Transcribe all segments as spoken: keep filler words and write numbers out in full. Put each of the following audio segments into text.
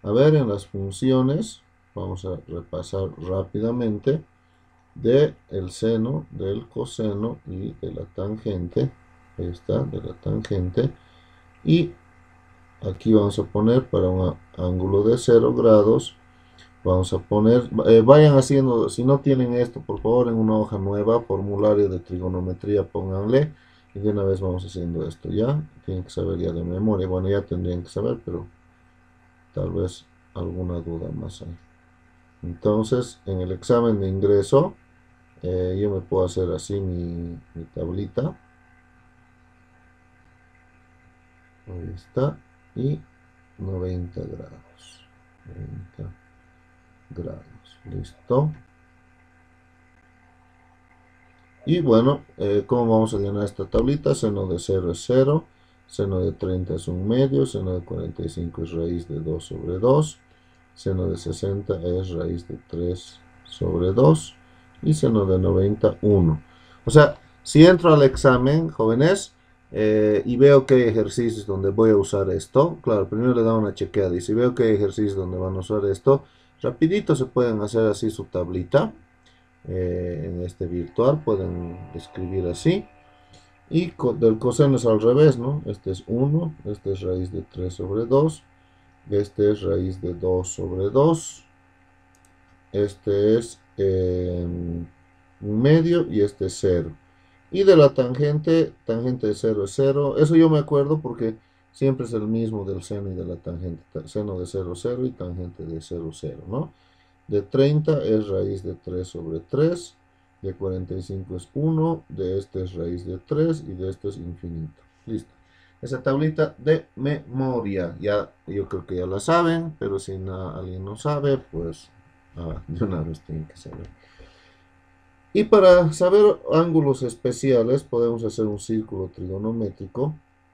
a ver, en las funciones, vamos a repasar rápidamente, de el seno, del coseno y de la tangente. Ahí está, de la tangente. Y aquí vamos a poner para un ángulo de cero grados. Vamos a poner, eh, vayan haciendo, si no tienen esto, por favor, en una hoja nueva, formulario de trigonometría, pónganle. Y de una vez vamos haciendo esto, ¿ya? Tienen que saber ya de memoria. Bueno, ya tendrían que saber, pero tal vez alguna duda más hay. Entonces, en el examen de ingreso, eh, yo me puedo hacer así mi, mi tablita. Ahí está. Y noventa grados. noventa grados. Listo. Y bueno, eh, ¿cómo vamos a llenar esta tablita? Seno de cero es cero. Seno de treinta es un medio. Seno de cuarenta y cinco es raíz de dos sobre dos. Seno de sesenta es raíz de tres sobre dos. Y seno de noventa, uno. O sea, si entro al examen, jóvenes, eh, y veo que hay ejercicios donde voy a usar esto, claro, primero le da una chequeada. Y si veo que hay ejercicios donde van a usar esto, rapidito se pueden hacer así su tablita. Eh, en este virtual pueden escribir así. Y co del coseno es al revés, ¿no? Este es uno, este es raíz de tres sobre dos. Este es raíz de dos sobre dos. Este es eh, un medio y este es cero. Y de la tangente, tangente de cero es cero. Eso yo me acuerdo porque siempre es el mismo del seno y de la tangente. Seno de cero, cero y tangente de cero, cero, ¿no? De treinta es raíz de tres sobre tres. De cuarenta y cinco es uno. De este es raíz de tres y de este es infinito. Listo. Esa tablita de memoria. Ya, yo creo que ya la saben, pero si no, alguien no sabe, pues ah, de una vez tienen que saber. Y para saber ángulos especiales, podemos hacer un círculo trigonométrico.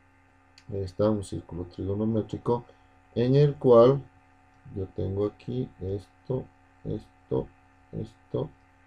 Ahí está, un círculo trigonométrico en el cual yo tengo aquí esto, esto, esto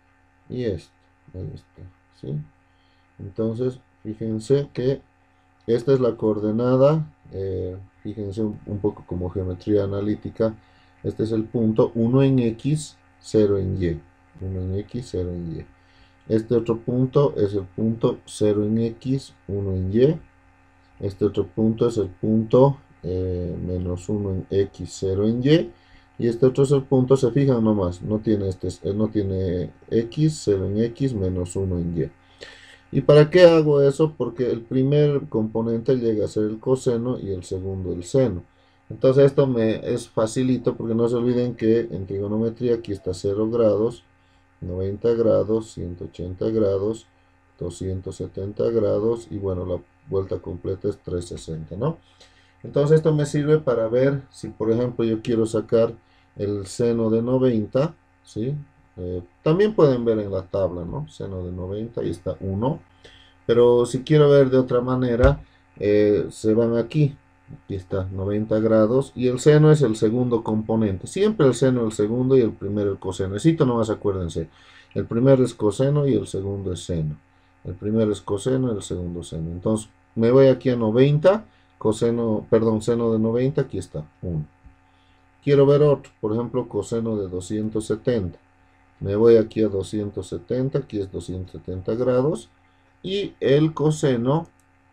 y esto. Ahí está, ¿sí? Entonces, fíjense que esta es la coordenada. Eh, fíjense un, un poco como geometría analítica. Este es el punto uno en X, cero en Y. uno en X, cero en Y. Este otro punto es el punto cero en X, uno en Y. Este otro punto es el punto eh, menos uno en X, cero en Y. Y este otro es el punto, se fijan nomás, no tiene, este, no tiene X, cero en X, menos uno en Y. ¿Y para qué hago eso? Porque el primer componente llega a ser el coseno y el segundo el seno. Entonces esto me es facilito porque no se olviden que en trigonometría aquí está cero grados, noventa grados, ciento ochenta grados, doscientos setenta grados y bueno, la vuelta completa es trescientos sesenta, ¿no? Entonces esto me sirve para ver si por ejemplo yo quiero sacar el seno de noventa, ¿sí? Eh, también pueden ver en la tabla, ¿no? Seno de noventa, ahí está uno. Pero si quiero ver de otra manera, eh, se van aquí. Aquí está, noventa grados. Y el seno es el segundo componente. Siempre el seno el segundo y el primero el coseno. Necesito nomás acuérdense. El primero es coseno y el segundo es seno. El primero es coseno y el segundo seno. Entonces, me voy aquí a noventa. Coseno, perdón, seno de noventa. Aquí está, uno. Quiero ver otro. Por ejemplo, coseno de doscientos setenta. Me voy aquí a doscientos setenta. Aquí es doscientos setenta grados. Y el coseno,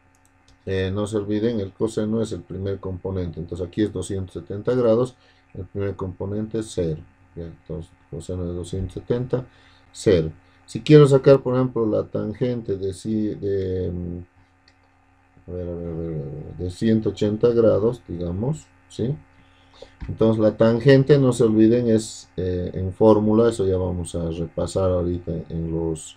eh, no se olviden, el coseno es el primer componente. Entonces aquí es doscientos setenta grados, el primer componente es cero. ¿Ya? Entonces, coseno de doscientos setenta, cero. Si quiero sacar, por ejemplo, la tangente de, de, a ver, a ver, a ver, de ciento ochenta grados, digamos, ¿sí? Entonces la tangente, no se olviden, es eh, en fórmula, eso ya vamos a repasar ahorita en los...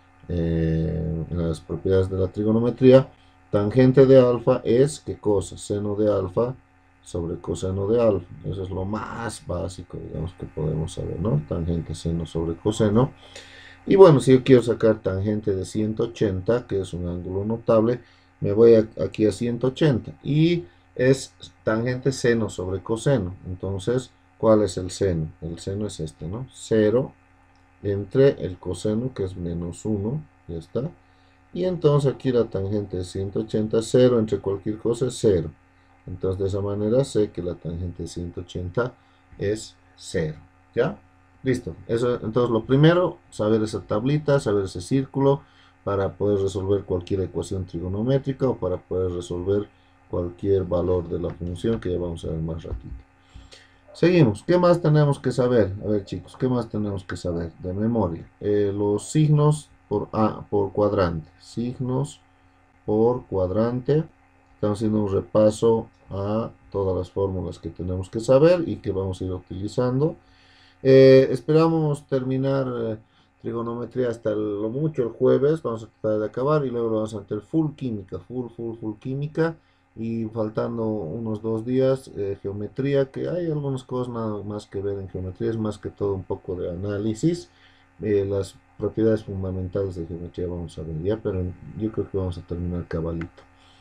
Eh, en las propiedades de la trigonometría. Tangente de alfa es, ¿qué cosa? Seno de alfa sobre coseno de alfa. Eso es lo más básico, digamos, que podemos saber, ¿no? Tangente seno sobre coseno. Y bueno, si yo quiero sacar tangente de ciento ochenta, que es un ángulo notable, me voy a, aquí a ciento ochenta. Y es tangente seno sobre coseno. Entonces, ¿cuál es el seno? El seno es este, ¿no? cero entre el coseno, que es menos uno, ya está. Y entonces aquí la tangente de ciento ochenta, cero entre cualquier cosa es cero. Entonces de esa manera sé que la tangente de ciento ochenta es cero, ¿ya? Listo. Eso, entonces lo primero, saber esa tablita, saber ese círculo para poder resolver cualquier ecuación trigonométrica o para poder resolver cualquier valor de la función que ya vamos a ver más ratito. Seguimos. ¿Qué más tenemos que saber? A ver, chicos, ¿qué más tenemos que saber de memoria? Eh, los signos por, ah, por cuadrante. Signos por cuadrante. Estamos haciendo un repaso a todas las fórmulas que tenemos que saber y que vamos a ir utilizando. Eh, esperamos terminar eh, trigonometría hasta el- lo mucho el jueves. Vamos a tratar de acabar y luego lo vamos a meter full química, full, full, full química. Y faltando unos dos días, eh, geometría, que hay algunas cosas nada más que ver en geometría, es más que todo un poco de análisis. Eh, las propiedades fundamentales de geometría vamos a ver ya, pero yo creo que vamos a terminar cabalito.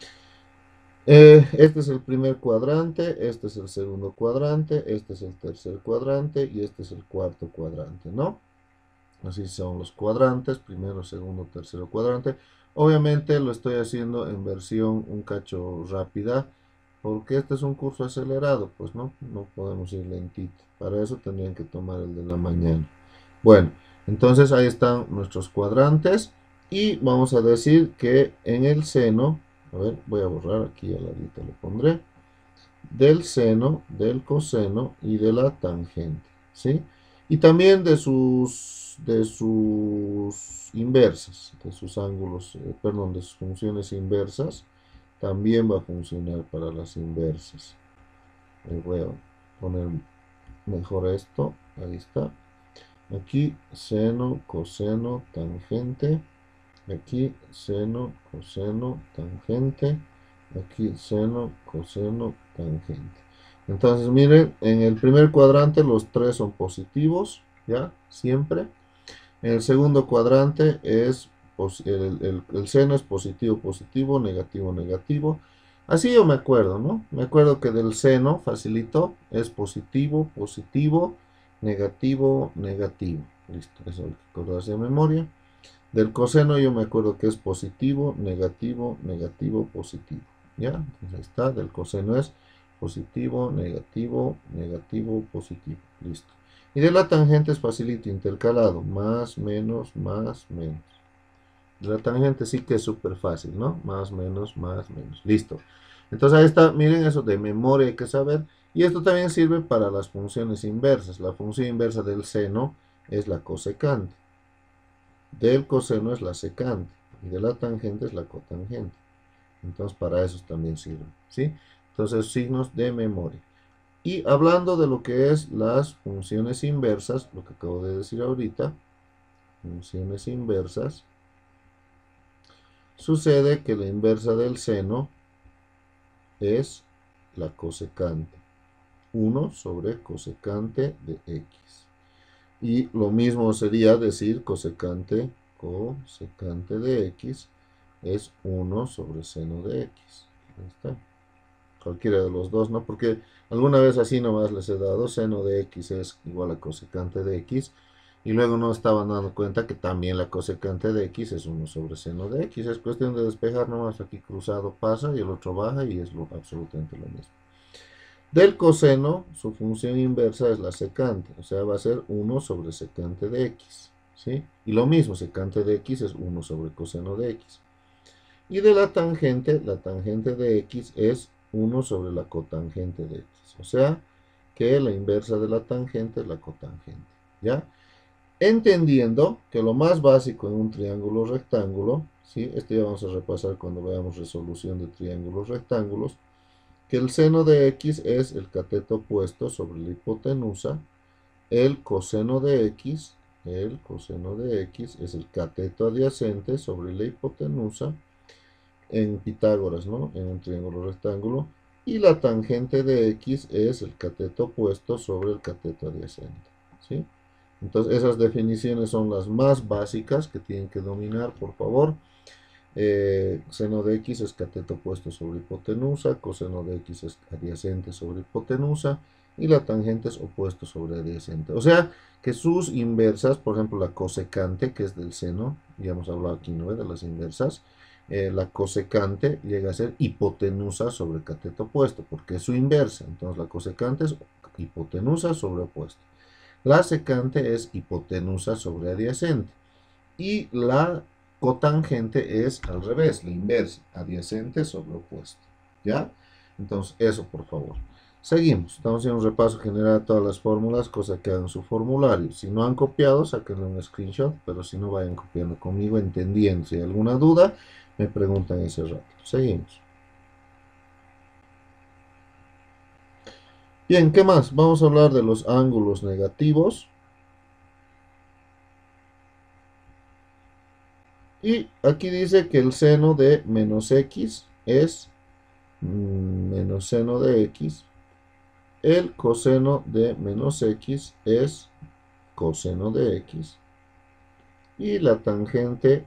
Eh, este es el primer cuadrante, este es el segundo cuadrante, este es el tercer cuadrante y este es el cuarto cuadrante, ¿no? Así son los cuadrantes, primero, segundo, tercero cuadrante. Obviamente lo estoy haciendo en versión un cacho rápida, porque este es un curso acelerado, pues no, no podemos ir lentito. Para eso tendrían que tomar el de la mañana. Bueno, entonces ahí están nuestros cuadrantes y vamos a decir que en el seno, a ver, voy a borrar aquí al ladito, lo pondré, del seno, del coseno y de la tangente, ¿sí? Y también de sus, de sus inversas, de sus ángulos, eh, perdón, de sus funciones inversas, también va a funcionar para las inversas. Eh, voy a poner mejor esto, ahí está. Aquí seno, coseno, tangente. Aquí seno, coseno, tangente. Aquí seno, coseno, tangente. Entonces miren, en el primer cuadrante los tres son positivos, ¿ya? Siempre. En el segundo cuadrante es el, el, el seno es positivo, positivo, negativo, negativo. Así yo me acuerdo, ¿no? Me acuerdo que del seno, facilito, es positivo, positivo, negativo, negativo. Listo, eso hay que acordarse de memoria. Del coseno yo me acuerdo que es positivo, negativo, negativo, positivo. ¿Ya? Entonces ahí está, del coseno es positivo, negativo, negativo, positivo. Listo. Y de la tangente es facilito, intercalado. Más, menos, más, menos. De la tangente sí que es súper fácil, ¿no? Más, menos, más, menos. Listo. Entonces ahí está, miren eso de memoria hay que saber. Y esto también sirve para las funciones inversas. La función inversa del seno es la cosecante. Del coseno es la secante. Y de la tangente es la cotangente. Entonces para eso también sirve, ¿sí? Entonces signos de memoria. Y hablando de lo que es las funciones inversas, lo que acabo de decir ahorita, funciones inversas, sucede que la inversa del seno es la cosecante. uno sobre cosecante de x. Y lo mismo sería decir cosecante, cosecante de x es uno sobre seno de x. Ahí está. Cualquiera de los dos, ¿no? Porque alguna vez así nomás les he dado, seno de x es igual a cosecante de x, y luego no estaban dando cuenta que también la cosecante de x es uno sobre seno de x. Es cuestión de despejar nomás, aquí cruzado pasa y el otro baja y es lo, absolutamente lo mismo. Del coseno, su función inversa es la secante, o sea, va a ser uno sobre secante de x, ¿sí? Y lo mismo, secante de x es uno sobre coseno de x. Y de la tangente, la tangente de x es uno sobre la cotangente de x. O sea, que la inversa de la tangente es la cotangente, ¿ya? Entendiendo que lo más básico en un triángulo rectángulo, ¿sí? Esto ya vamos a repasar cuando veamos resolución de triángulos rectángulos, que el seno de x es el cateto opuesto sobre la hipotenusa, el coseno de x, el coseno de x es el cateto adyacente sobre la hipotenusa, en Pitágoras, ¿no? En un triángulo rectángulo. Y la tangente de x es el cateto opuesto sobre el cateto adyacente, ¿sí? Entonces esas definiciones son las más básicas que tienen que dominar, por favor. Eh, seno de x es cateto opuesto sobre hipotenusa, coseno de x es adyacente sobre hipotenusa y la tangente es opuesto sobre adyacente. O sea que sus inversas, por ejemplo la cosecante, que es del seno, ya hemos hablado aquí, ¿no? De las inversas, eh, la cosecante llega a ser hipotenusa sobre el cateto opuesto, porque es su inversa. Entonces la cosecante es hipotenusa sobre opuesta. La secante es hipotenusa sobre adyacente. Y la cotangente es al revés, la inversa, adyacente sobre opuesta. ¿Ya? Entonces, eso por favor. Seguimos. Estamos haciendo un repaso general de todas las fórmulas, cosa que hagan su formulario. Si no han copiado, sáquenle un screenshot, pero si no, vayan copiando conmigo, entendiendo. Si hay alguna duda, me preguntan ese rato. Seguimos. Bien, ¿qué más? Vamos a hablar de los ángulos negativos. Y aquí dice que el seno de menos x es menos seno de x. El coseno de menos x es coseno de x. Y la tangente,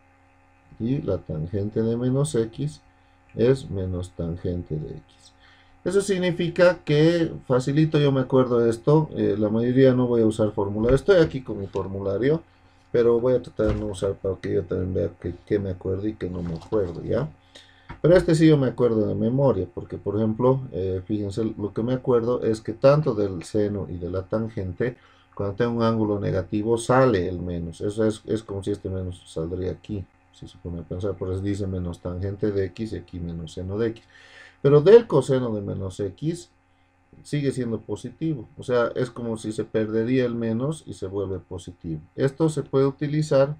y la tangente de menos x es menos tangente de x. Eso significa que, facilito yo me acuerdo de esto, eh, la mayoría no voy a usar formulario. Estoy aquí con mi formulario, pero voy a tratar de no usar para que yo también vea que, que me acuerdo y que no me acuerdo, ¿ya? Pero este sí yo me acuerdo de memoria, porque por ejemplo, eh, fíjense, lo que me acuerdo es que tanto del seno y de la tangente, cuando tengo un ángulo negativo, sale el menos. Eso es, es como si este menos saldría aquí, si se pone a pensar, por eso dice menos tangente de x y aquí menos seno de x. Pero del coseno de menos x sigue siendo positivo. O sea, es como si se perdería el menos y se vuelve positivo. Esto se puede utilizar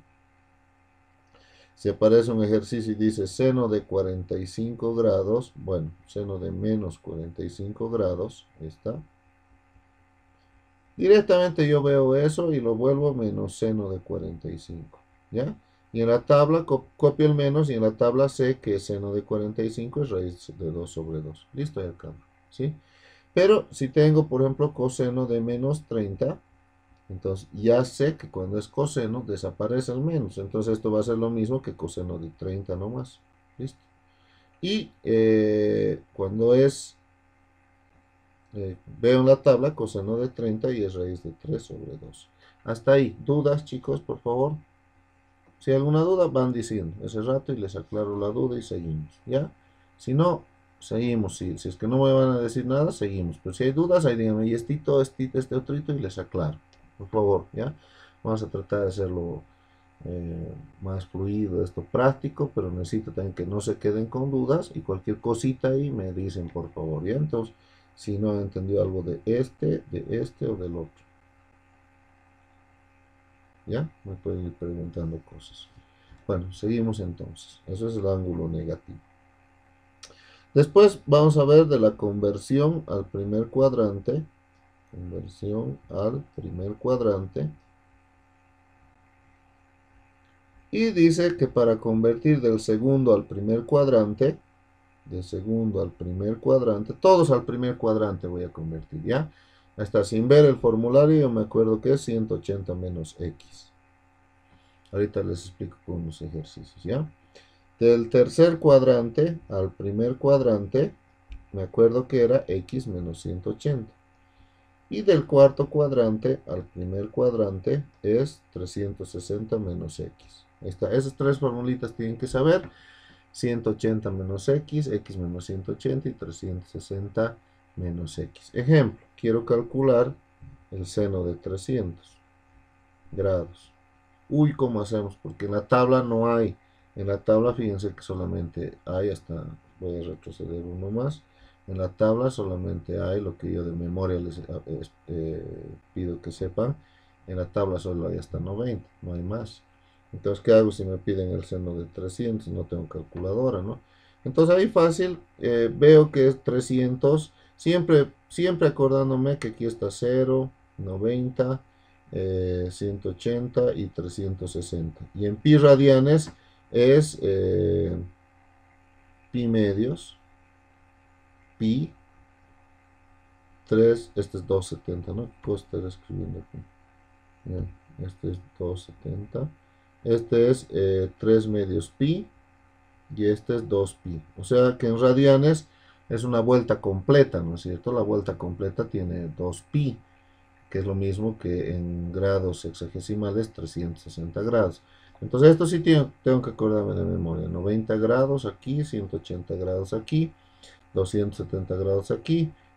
si aparece un ejercicio y dice seno de cuarenta y cinco grados. Bueno, seno de menos cuarenta y cinco grados. Está. Directamente yo veo eso y lo vuelvo menos seno de cuarenta y cinco. ¿Ya? Y en la tabla copio el menos y en la tabla sé que seno de cuarenta y cinco es raíz de dos sobre dos. Listo, ya acá. ¿Sí? Pero si tengo, por ejemplo, coseno de menos treinta, entonces ya sé que cuando es coseno desaparece el menos. Entonces esto va a ser lo mismo que coseno de treinta nomás. ¿Listo? Y eh, cuando es, eh, veo en la tabla coseno de treinta y es raíz de tres sobre dos. Hasta ahí. ¿Dudas, chicos, por favor? Si hay alguna duda, van diciendo ese rato y les aclaro la duda y seguimos, ¿ya? Si no, seguimos. Si, si es que no me van a decir nada, seguimos. Pero si hay dudas, ahí díganme, y estito, estito, este otrito, y les aclaro. Por favor, ¿ya? Vamos a tratar de hacerlo eh, más fluido, esto práctico, pero necesito también que no se queden con dudas y cualquier cosita ahí me dicen, por favor, ¿ya? Entonces, si no han entendido algo de este, de este o del otro. ¿Ya? Me pueden ir preguntando cosas. Bueno, seguimos entonces. Eso es el ángulo negativo. Después vamos a ver de la conversión al primer cuadrante. Conversión al primer cuadrante. Y dice que para convertir del segundo al primer cuadrante, de segundo al primer cuadrante, todos al primer cuadrante voy a convertir, ¿ya? Hasta sin ver el formulario, yo me acuerdo que es ciento ochenta menos x. Ahorita les explico con unos ejercicios, ¿ya? Del tercer cuadrante al primer cuadrante, me acuerdo que era x menos ciento ochenta. Y del cuarto cuadrante al primer cuadrante es trescientos sesenta menos x. Ahí está. Esas tres formulitas tienen que saber. ciento ochenta menos x, x menos ciento ochenta y trescientos sesenta menos x. Ejemplo, quiero calcular el seno de trescientos grados. Uy, ¿cómo hacemos? Porque en la tabla no hay. En la tabla, fíjense que solamente hay hasta, voy a retroceder uno más. En la tabla solamente hay lo que yo de memoria les eh, eh, pido que sepan. En la tabla solo hay hasta noventa, no hay más. Entonces, ¿qué hago si me piden el seno de trescientos? No tengo calculadora, ¿no? Entonces ahí fácil, eh, veo que es trescientos, siempre, siempre acordándome que aquí está cero, noventa, eh, ciento ochenta y trescientos sesenta. Y en pi radianes es eh, pi medios, pi, tres, este es doscientos setenta, ¿no? Puedo estar escribiendo aquí. Bien, este es doscientos setenta. Este es eh, tres medios pi y este es dos pi. O sea que en radianes es una vuelta completa, ¿no es cierto? La vuelta completa tiene dos pi, que es lo mismo que en grados sexagesimales trescientos sesenta grados. Entonces esto sí tengo, tengo que acordarme de memoria. noventa grados aquí, ciento ochenta grados aquí, doscientos setenta grados aquí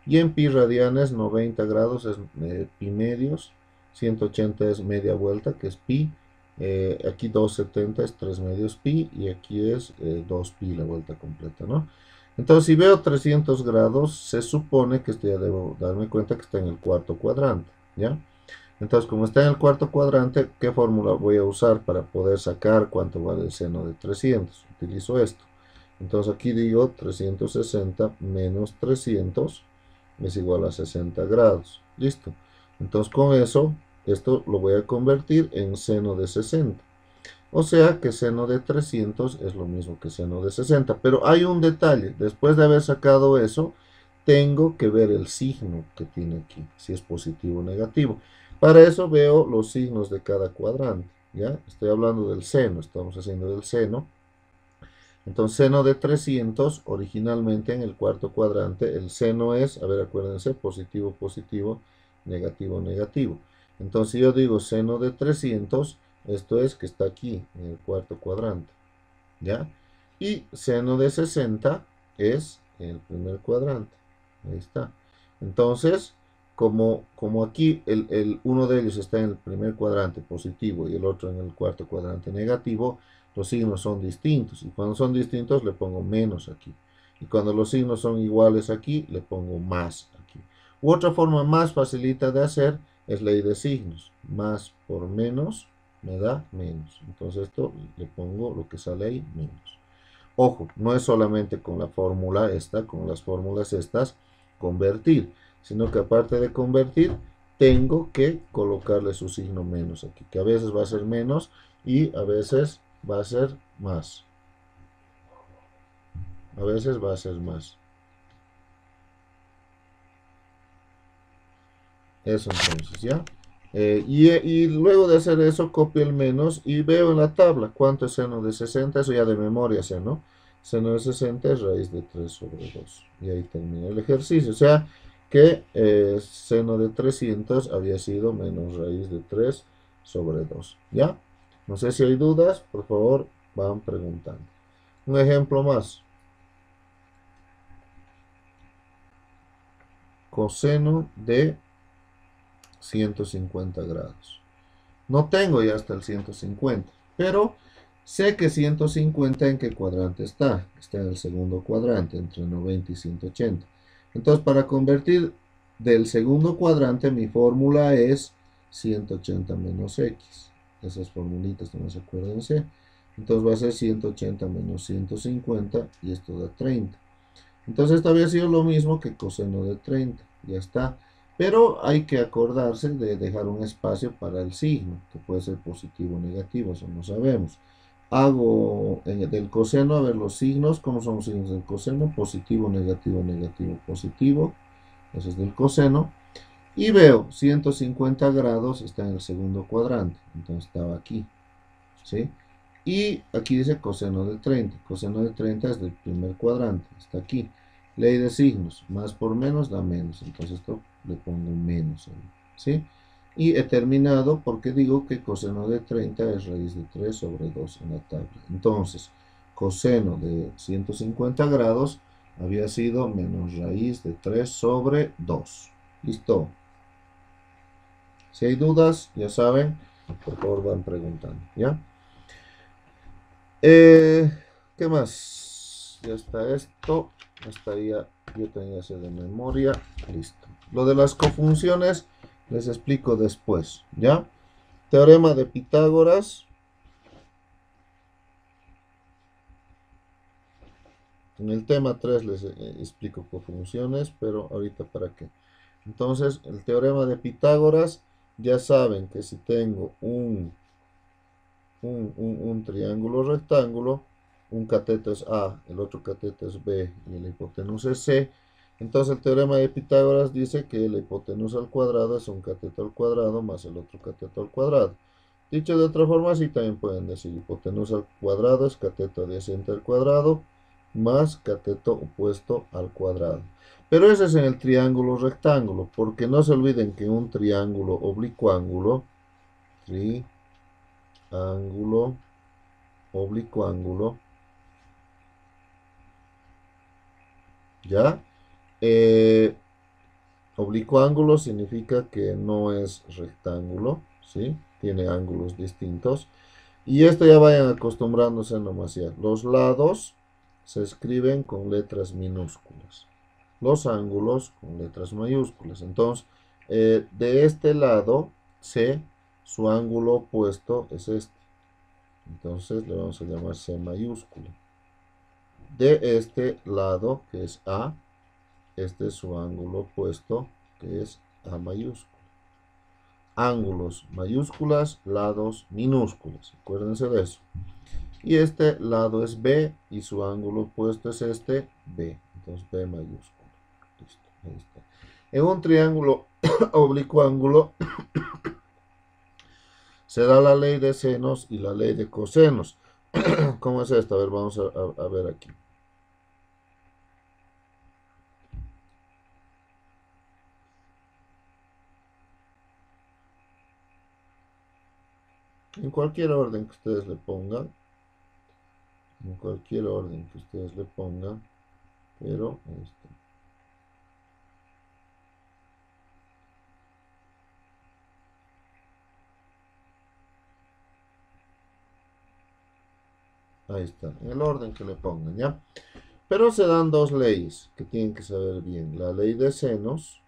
Y en pi radianes, noventa grados es eh, pi medios, ciento ochenta es media vuelta, que es pi. Eh, aquí doscientos setenta es tres medios pi, y aquí es eh, dos pi la vuelta completa, ¿no? Entonces, si veo trescientos grados, se supone que esto ya debo darme cuenta que está en el cuarto cuadrante, ¿ya? Entonces, como está en el cuarto cuadrante, ¿qué fórmula voy a usar para poder sacar cuánto vale el seno de trescientos? Utilizo esto. Entonces, aquí digo trescientos sesenta menos trescientos es igual a sesenta grados. Listo. Entonces, con eso, esto lo voy a convertir en seno de sesenta. O sea que seno de trescientos es lo mismo que seno de sesenta. Pero hay un detalle. Después de haber sacado eso, tengo que ver el signo que tiene aquí, si es positivo o negativo. Para eso veo los signos de cada cuadrante, ¿ya? Estoy hablando del seno, estamos haciendo del seno. Entonces, seno de trescientos, originalmente en el cuarto cuadrante, el seno es, a ver, acuérdense, positivo, positivo, negativo, negativo. Entonces, si yo digo seno de trescientos, esto es que está aquí, en el cuarto cuadrante, ¿ya? Y seno de sesenta es el primer cuadrante. Ahí está. Entonces, como, como aquí el, el, uno de ellos está en el primer cuadrante positivo y el otro en el cuarto cuadrante negativo, los signos son distintos. Y cuando son distintos, le pongo menos aquí. Y cuando los signos son iguales aquí, le pongo más aquí. U otra forma más facilita de hacer es ley de signos. Más por menos me da menos. Entonces esto le pongo lo que sale ahí, menos. Ojo, no es solamente con la fórmula esta, con las fórmulas estas, convertir, sino que aparte de convertir, tengo que colocarle su signo menos aquí, que a veces va a ser menos y a veces va a ser más. A veces va a ser más. Eso entonces, ¿ya? Eh, y, y luego de hacer eso, copio el menos y veo en la tabla cuánto es seno de sesenta, eso ya de memoria sé, ¿no? Seno de sesenta es raíz de tres sobre dos. Y ahí termina el ejercicio. O sea que eh, seno de trescientos había sido menos raíz de tres sobre dos. ¿Ya? No sé si hay dudas, por favor, van preguntando. Un ejemplo más. Coseno de ciento cincuenta grados. No tengo ya hasta el ciento cincuenta, pero sé que ciento cincuenta en qué cuadrante está. Está en el segundo cuadrante, entre noventa y ciento ochenta. Entonces, para convertir del segundo cuadrante, mi fórmula es ciento ochenta menos x. Esas formulitas, no se acuérdense. Entonces va a ser ciento ochenta menos ciento cincuenta y esto da treinta. Entonces esto había sido lo mismo que coseno de treinta. Ya está. Pero hay que acordarse de dejar un espacio para el signo, que puede ser positivo o negativo, eso no sabemos. Hago en el del coseno, a ver los signos, ¿cómo son los signos del coseno? Positivo, negativo, negativo, positivo. Eso es del coseno. Y veo ciento cincuenta grados, está en el segundo cuadrante, entonces estaba aquí, ¿sí? Y aquí dice coseno de treinta. Coseno de treinta es del primer cuadrante, está aquí. Ley de signos, más por menos da menos, entonces esto le pongo menos ahí, ¿sí? Y he terminado porque digo que coseno de treinta es raíz de tres sobre dos en la tabla. Entonces, coseno de ciento cincuenta grados había sido menos raíz de tres sobre dos. ¿Listo? Si hay dudas, ya saben, por favor van preguntando, ¿ya? Eh, ¿qué más? Ya está esto. Estaría, yo tenía ese de memoria. Listo. Lo de las cofunciones les explico después, ¿ya? Teorema de Pitágoras. En el tema tres les eh, explico cofunciones, pero ahorita para qué. Entonces, el teorema de Pitágoras, ya saben que si tengo un Un, un, un, triángulo rectángulo, un cateto es A, el otro cateto es B y la hipotenusa es C. Entonces el teorema de Pitágoras dice que la hipotenusa al cuadrado es un cateto al cuadrado más el otro cateto al cuadrado. Dicho de otra forma, sí también pueden decir hipotenusa al cuadrado es cateto adyacente al cuadrado más cateto opuesto al cuadrado. Pero ese es en el triángulo rectángulo, porque no se olviden que un triángulo oblicuángulo, tri ángulo, oblicuángulo, ¿ya? Eh, Oblicuo ángulo significa que no es rectángulo, ¿sí? Tiene ángulos distintos. Y esto ya vayan acostumbrándose nomás ya. Los lados se escriben con letras minúsculas. Los ángulos con letras mayúsculas. Entonces, eh, de este lado, C, su ángulo opuesto es este. Entonces, le vamos a llamar C mayúscula. De este lado, que es A, este es su ángulo opuesto, que es A mayúscula. Ángulos mayúsculas, lados minúsculos. Acuérdense de eso. Y este lado es B y su ángulo opuesto es este, B. Entonces B mayúscula. Listo, ahí está. En un triángulo oblicuo ángulo se da la ley de senos y la ley de cosenos. ¿Cómo es esto? A ver, vamos a, a, a ver aquí. En cualquier orden que ustedes le pongan, en cualquier orden que ustedes le pongan, pero ahí está. Ahí está, en el orden que le pongan, ¿ya? Pero se dan dos leyes que tienen que saber bien. La ley de senos,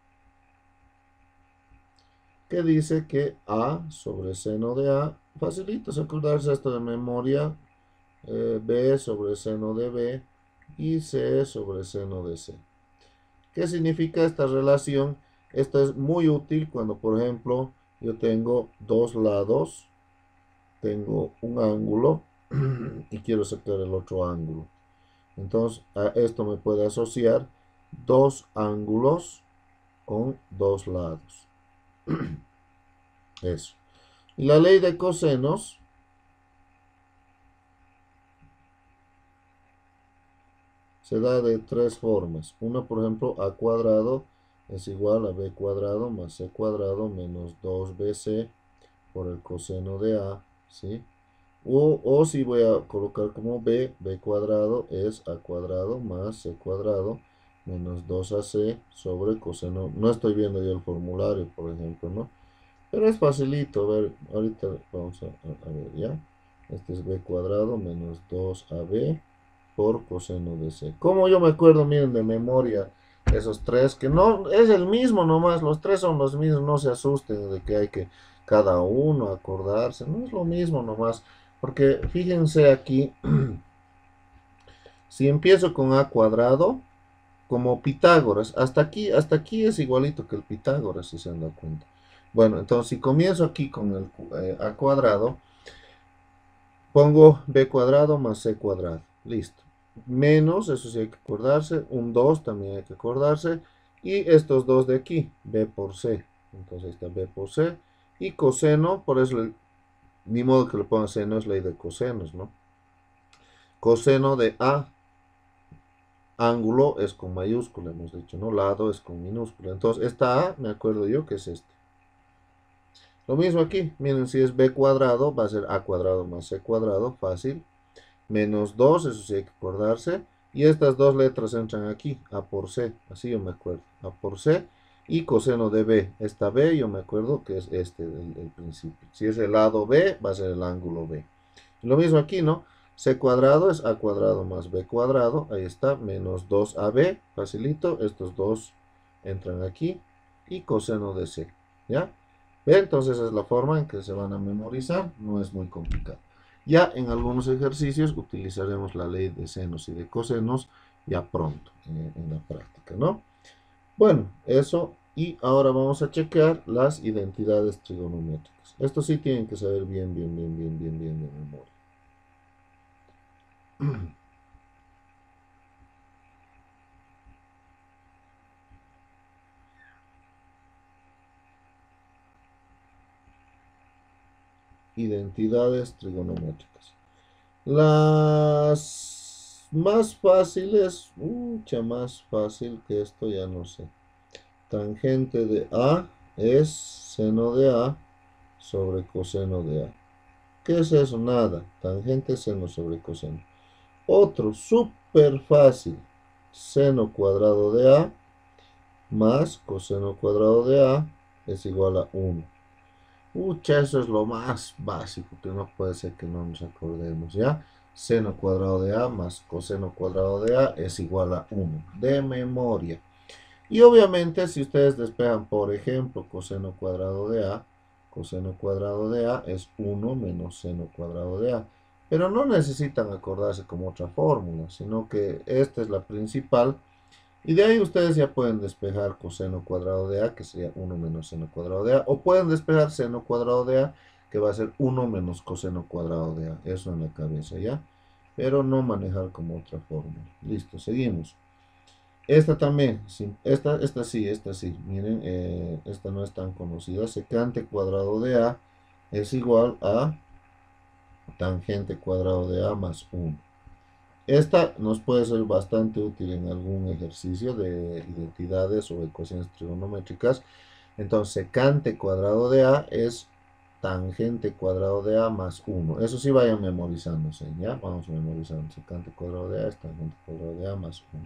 que dice que A sobre seno de A, facilito es acordarse esto de memoria, eh, B sobre seno de B y C sobre seno de C. ¿Qué significa esta relación? Esto es muy útil cuando, por ejemplo, yo tengo dos lados, tengo un ángulo y quiero sacar el otro ángulo. Entonces, a esto me puede asociar dos ángulos con dos lados. Eso. Y la ley de cosenos se da de tres formas. Una, por ejemplo, A cuadrado es igual a B cuadrado más C cuadrado menos dos B C por el coseno de A, ¿sí? O, o si voy a colocar como B, B cuadrado es A cuadrado más C cuadrado menos dos A C sobre coseno. No estoy viendo ya el formulario, por ejemplo, ¿no? Pero es facilito, a ver, ahorita vamos a, a, a ver, ¿ya? Este es B cuadrado menos dos A B por coseno de C. Como yo me acuerdo, miren, de memoria, esos tres, que no, es el mismo nomás, los tres son los mismos, no se asusten de que hay que cada uno acordarse, no es lo mismo nomás, porque fíjense aquí, si empiezo con A cuadrado, como Pitágoras, hasta aquí, hasta aquí es igualito que el Pitágoras, si se han dado cuenta. Bueno, entonces si comienzo aquí con el eh, A cuadrado, pongo B cuadrado más C cuadrado, listo. Menos, eso sí hay que acordarse, un dos también hay que acordarse, y estos dos de aquí, B por C, entonces ahí está B por C, y coseno, por eso, el, ni modo que le ponga seno, es ley de cosenos, ¿no? Coseno de A, ángulo es con mayúscula, hemos dicho, ¿no? Lado es con minúscula, entonces esta A, me acuerdo yo que es este. Lo mismo aquí, miren, si es B cuadrado, va a ser A cuadrado más C cuadrado, fácil. Menos dos, eso sí hay que acordarse. Y estas dos letras entran aquí, A por C, así yo me acuerdo, A por C. Y coseno de B, esta B yo me acuerdo que es este, el, el principio. Si es el lado B, va a ser el ángulo B. Lo mismo aquí, ¿no? C cuadrado es A cuadrado más B cuadrado, ahí está, menos dos A B, facilito, estos dos entran aquí. Y coseno de C, ¿ya? Entonces es la forma en que se van a memorizar, no es muy complicado. Ya en algunos ejercicios utilizaremos la ley de senos y de cosenos ya pronto en, en la práctica, ¿no? Bueno, eso, y ahora vamos a chequear las identidades trigonométricas. Esto sí tienen que saber bien, bien, bien, bien, bien, bien de memoria. Identidades trigonométricas. Las más fáciles, mucha más fácil que esto, ya no sé. Tangente de A es seno de A sobre coseno de A. ¿Qué es eso? Nada. Tangente seno sobre coseno. Otro, súper fácil. Seno cuadrado de A más coseno cuadrado de A es igual a uno. Ucha, eso es lo más básico, que no puede ser que no nos acordemos, ¿ya? Seno cuadrado de A más coseno cuadrado de A es igual a uno, de memoria. Y obviamente, si ustedes despejan, por ejemplo, coseno cuadrado de A, coseno cuadrado de A es uno menos seno cuadrado de A. Pero no necesitan acordarse como otra fórmula, sino que esta es la principal. Y de ahí ustedes ya pueden despejar coseno cuadrado de A, que sería uno menos seno cuadrado de A. O pueden despejar seno cuadrado de A, que va a ser uno menos coseno cuadrado de A. Eso en la cabeza, ¿ya? Pero no manejar como otra fórmula. Listo, seguimos. Esta también, sí, esta, esta sí, esta sí. Miren, eh, esta no es tan conocida. Secante cuadrado de A es igual a tangente cuadrado de A más uno. Esta nos puede ser bastante útil en algún ejercicio de identidades o ecuaciones trigonométricas. Entonces, secante cuadrado de A es tangente cuadrado de A más uno. Eso sí vayan memorizándose, ¿ya? Vamos memorizando. Secante cuadrado de A es tangente cuadrado de A más uno.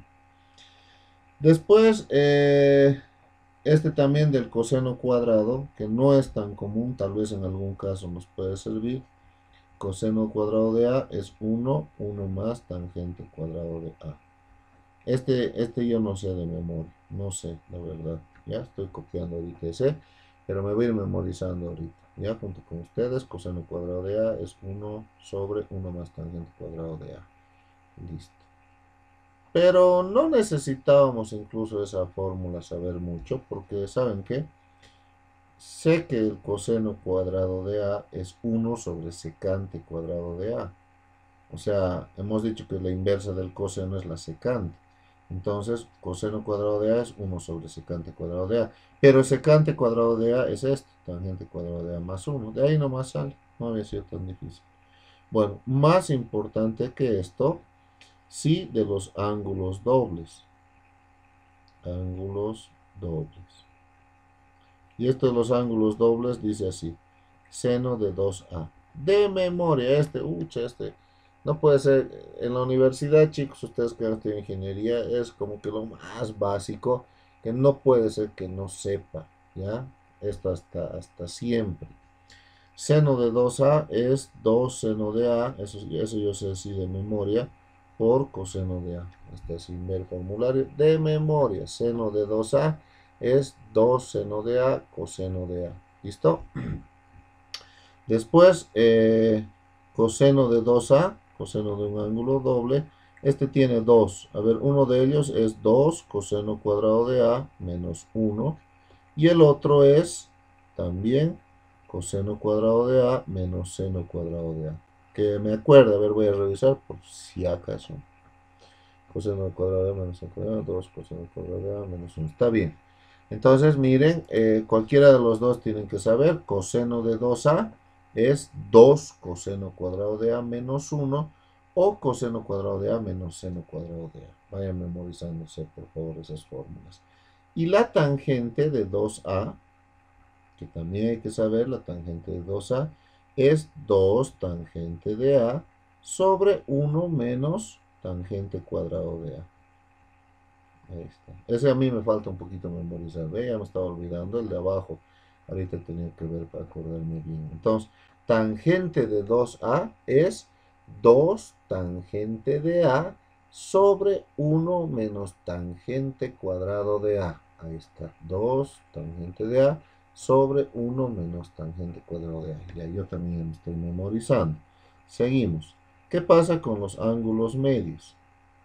Después, eh, este también del coseno cuadrado, que no es tan común, tal vez en algún caso nos puede servir. Coseno cuadrado de A es uno, uno más tangente cuadrado de A. Este, este yo no sé de memoria, no sé, la verdad. Ya estoy copiando ahorita ese, pero me voy a ir memorizando ahorita. Ya junto con ustedes, coseno cuadrado de A es uno sobre uno más tangente cuadrado de A. Listo. Pero no necesitábamos incluso esa fórmula saber mucho, porque ¿saben qué? Sé que el coseno cuadrado de A es uno sobre secante cuadrado de A. O sea, hemos dicho que la inversa del coseno es la secante. Entonces, coseno cuadrado de A es uno sobre secante cuadrado de A. Pero el secante cuadrado de A es esto, tangente cuadrado de A más uno. De ahí nomás sale. No había sido tan difícil. Bueno, más importante que esto, sí, de los ángulos dobles. Ángulos dobles. Y esto de los ángulos dobles dice así. Seno de dos A. De memoria, este, ucha, este. No puede ser. En la universidad, chicos, ustedes que estudian ingeniería, es como que lo más básico, que no puede ser que no sepa, ¿ya? Esto hasta, hasta siempre. Seno de dos A es dos seno de A, eso, eso yo sé así de memoria, por coseno de A. Este sin ver formulario, de memoria. Seno de dos A es dos seno de A, coseno de A. ¿Listo? Después, eh, coseno de dos A, coseno de un ángulo doble. Este tiene dos. A ver, uno de ellos es dos coseno cuadrado de A menos uno. Y el otro es también coseno cuadrado de A menos seno cuadrado de A. Que me acuerdo, a ver, voy a revisar por si acaso. Coseno cuadrado de A menos seno cuadrado de A, dos coseno cuadrado de A menos uno. Está bien. Entonces, miren, eh, cualquiera de los dos tienen que saber. Coseno de dos A es dos coseno cuadrado de A menos uno. O coseno cuadrado de A menos seno cuadrado de A. Vayan memorizándose, por favor, esas fórmulas. Y la tangente de dos A, que también hay que saber, la tangente de dos A, es dos tangente de A sobre uno menos tangente cuadrado de A. Ahí está. Ese a mí me falta un poquito memorizar. ¿Ve? Ya me estaba olvidando. El de abajo. Ahorita tenía que ver para acordarme bien. Entonces, tangente de dos A es dos tangente de A sobre uno menos tangente cuadrado de A. Ahí está. dos tangente de A sobre uno menos tangente cuadrado de A. Ya yo también estoy memorizando. Seguimos. ¿Qué pasa con los ángulos medios?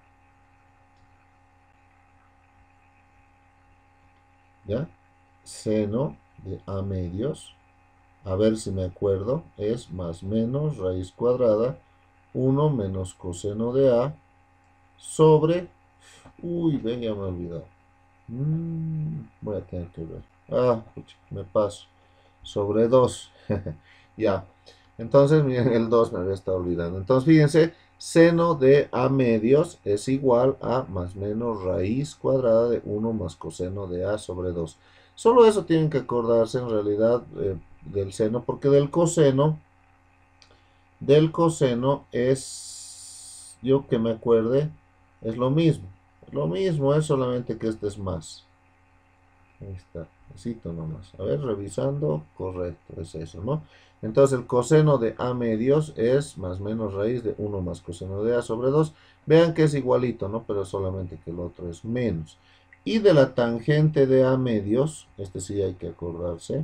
¿Ya? Seno de A medios, a ver si me acuerdo, es más menos raíz cuadrada, uno menos coseno de A sobre, uy, ven, ya me he olvidado. Mm, voy a tener que ver. Ah, pucha, me paso. Sobre dos. Ya. Entonces, miren, el dos me había estado olvidando. Entonces, fíjense, seno de A medios es igual a más menos raíz cuadrada de uno más coseno de A sobre dos. Solo eso tienen que acordarse en realidad eh, del seno, porque del coseno, del coseno es, yo que me acuerde, es lo mismo. Lo mismo es solamente que este es más. Ahí está, necesito nomás. A ver, revisando, correcto, es eso, ¿no? Entonces el coseno de A medios es más o menos raíz de uno más coseno de A sobre dos. Vean que es igualito, ¿no? Pero solamente que el otro es menos. Y de la tangente de A medios, este sí hay que acordarse.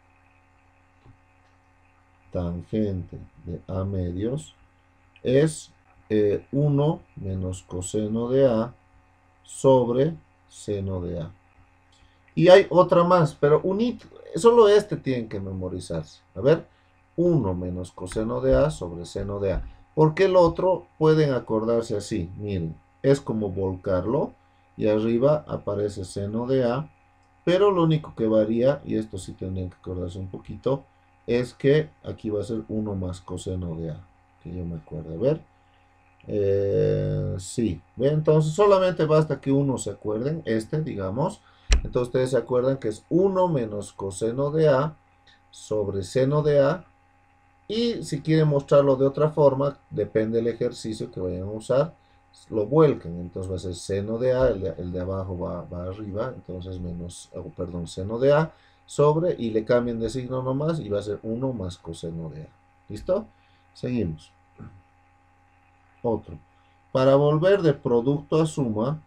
Tangente de A medios es eh, uno menos coseno de A sobre seno de A. Y hay otra más, pero unit, solo este tienen que memorizarse. A ver, uno menos coseno de A sobre seno de A. Porque el otro pueden acordarse así. Miren, es como volcarlo y arriba aparece seno de A. Pero lo único que varía, y esto sí tendrían que acordarse un poquito, es que aquí va a ser uno más coseno de A. Que yo me acuerdo. A ver. Eh, sí, ¿ve? Entonces solamente basta que uno se acuerden, este, digamos. Entonces ustedes se acuerdan que es uno menos coseno de A sobre seno de A. Y si quieren mostrarlo de otra forma, depende del ejercicio que vayan a usar, lo vuelcan. Entonces va a ser seno de A, el de, el de abajo va, va arriba, entonces menos, oh, perdón, seno de A sobre, y le cambian de signo nomás y va a ser uno más coseno de A. ¿Listo? Seguimos. Otro. Para volver de producto a suma,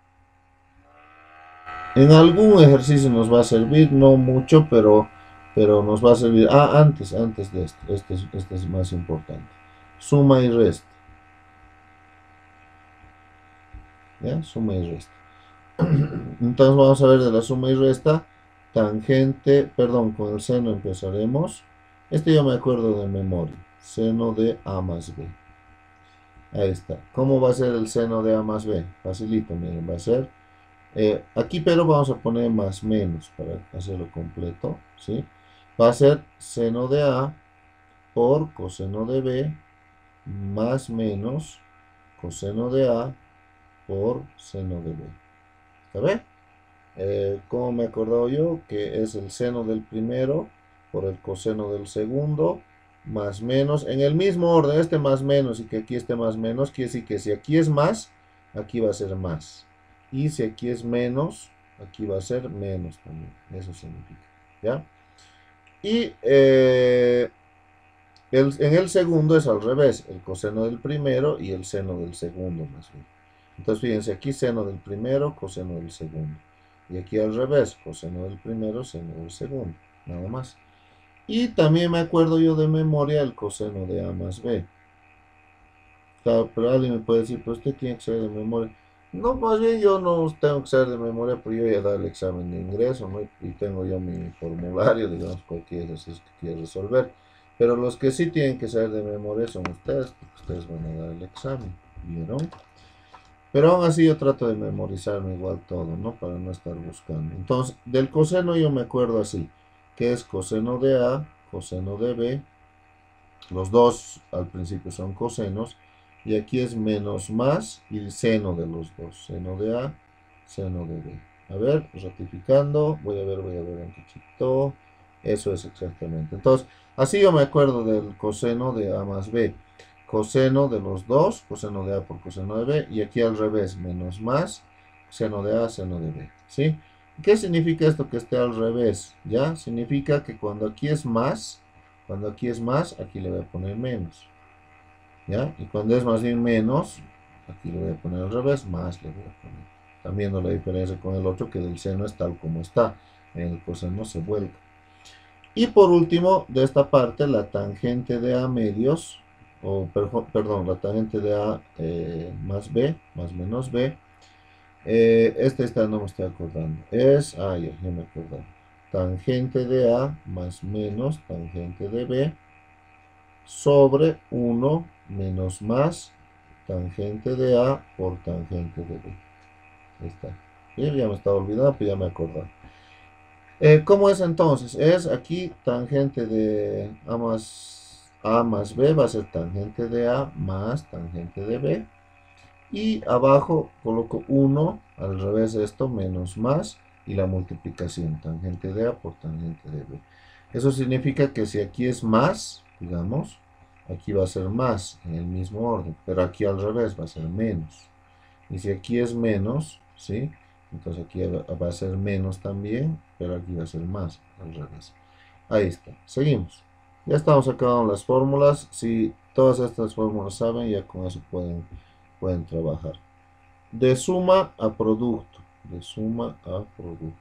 en algún ejercicio nos va a servir, no mucho, pero, pero nos va a servir. Ah, antes, antes de esto, este es, este es más importante. Suma y resta. ¿Ya? Suma y resta. Entonces vamos a ver de la suma y resta. Tangente, perdón, con el seno empezaremos. Este yo me acuerdo de memoria. Seno de A más B. Ahí está. ¿Cómo va a ser el seno de A más B? Facilito, miren, va a ser Eh, aquí pero vamos a poner más menos para hacerlo completo, ¿sí? Va a ser seno de A por coseno de B más menos coseno de A por seno de B. ¿Está bien? Eh, ¿cómo me he acordado yo? Que es el seno del primero por el coseno del segundo más menos, en el mismo orden, este más menos y que aquí esté más menos, quiere decir que si aquí es más, aquí va a ser más. Y si aquí es menos, aquí va a ser menos también. Eso significa. ¿Ya? Y eh, el, en el segundo es al revés. El coseno del primero y el seno del segundo más bien. Entonces fíjense, aquí seno del primero, coseno del segundo. Y aquí al revés, coseno del primero, seno del segundo. Nada más. Y también me acuerdo yo de memoria el coseno de A más B. Claro, pero alguien me puede decir, pues usted tiene que ser de memoria. No, más bien yo no tengo que ser de memoria, pero yo ya he dado el examen de ingreso, ¿no? Y tengo yo mi formulario, digamos, cualquier ejercicio que quiera resolver. Pero los que sí tienen que ser de memoria son ustedes, porque ustedes van a dar el examen, ¿vieron? Pero aún así yo trato de memorizarme igual todo, ¿no? Para no estar buscando. Entonces, del coseno yo me acuerdo así, que es coseno de A, coseno de B. Los dos al principio son cosenos. Y aquí es menos más y el seno de los dos. Seno de A, seno de B. A ver, ratificando. Voy a ver, voy a ver un poquito. Eso es exactamente. Entonces, así yo me acuerdo del coseno de A más B. Coseno de los dos, coseno de A por coseno de B. Y aquí al revés, menos más, seno de A, seno de B. ¿Sí? ¿Qué significa esto que esté al revés? ¿Ya? Significa que cuando aquí es más, cuando aquí es más, aquí le voy a poner menos. ¿Ya? Y cuando es más bien menos, aquí le voy a poner al revés, más le voy a poner. Están viendo la diferencia con el otro, que del seno es tal como está. En el coseno se vuelve. Y por último, de esta parte, la tangente de A medios, o perdón, la tangente de A eh, más B, más menos B. Eh, este está, no me estoy acordando. Es, ah, ya, ya me acuerdo. Tangente de A más menos tangente de B sobre uno menos más tangente de A por tangente de B. Ahí está. Bien, ya me estaba olvidando, pero ya me acordé. Eh, ¿Cómo es entonces? Es aquí tangente de A más, A más B va a ser tangente de A más tangente de B. Y abajo coloco uno, al revés de esto, menos más, y la multiplicación, tangente de A por tangente de B. Eso significa que si aquí es más, digamos, aquí va a ser más en el mismo orden, pero aquí al revés va a ser menos. Y si aquí es menos, ¿sí? Entonces aquí va a ser menos también, pero aquí va a ser más, al revés. Ahí está, seguimos. Ya estamos acabando las fórmulas. Si todas estas fórmulas saben, ya con eso pueden, pueden trabajar. De suma a producto. De suma a producto.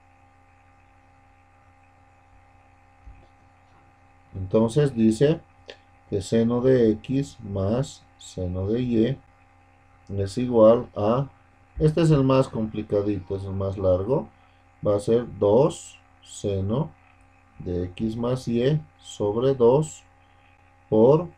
Entonces dice que seno de x más seno de y es igual a, este es el más complicadito, es el más largo, va a ser dos seno de x más y sobre dos por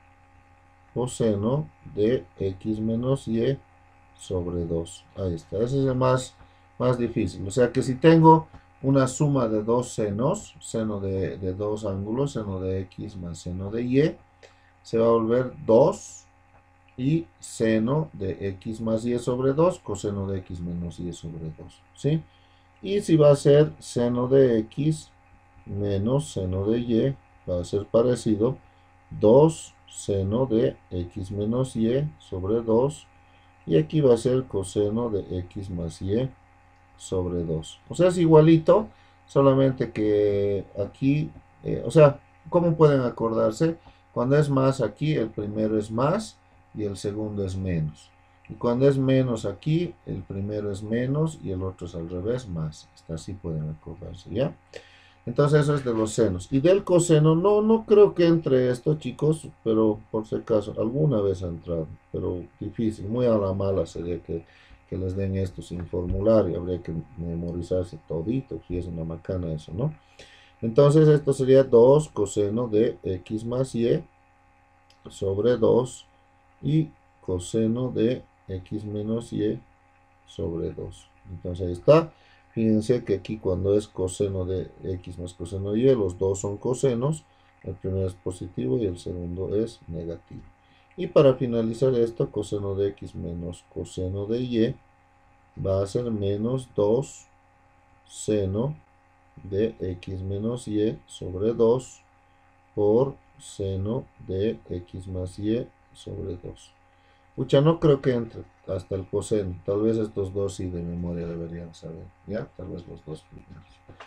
coseno de x menos y sobre dos. Ahí está, ese es el más, más difícil. O sea que si tengo una suma de dos senos, seno de, de dos ángulos, seno de x más seno de y, se va a volver dos y seno de x más y sobre dos, coseno de x menos y sobre dos, ¿sí? Y si va a ser seno de x menos seno de y, va a ser parecido, dos seno de x menos y sobre dos, y aquí va a ser coseno de x más y sobre dos. O sea, es igualito, solamente que aquí, eh, o sea, ¿cómo pueden acordarse? Cuando es más aquí, el primero es más y el segundo es menos. Y cuando es menos aquí, el primero es menos y el otro es al revés, más. Hasta así pueden acordarse, ¿ya? Entonces eso es de los senos. Y del coseno, no, no creo que entre esto, chicos, pero por si acaso, alguna vez ha entrado, pero difícil, muy a la mala sería que, que les den esto sin formulario, habría que memorizarse todito, si es una macana eso, ¿no? Entonces esto sería dos coseno de x más y sobre dos y coseno de x menos y sobre dos. Entonces ahí está. Fíjense que aquí cuando es coseno de x más coseno de y, los dos son cosenos. El primero es positivo y el segundo es negativo. Y para finalizar esto, coseno de x menos coseno de y va a ser menos dos seno de x menos y sobre dos por seno de x más y sobre dos. Pucha, no creo que entre hasta el coseno. Tal vez estos dos sí de memoria deberían saber. ¿Ya? Tal vez los dos primeros.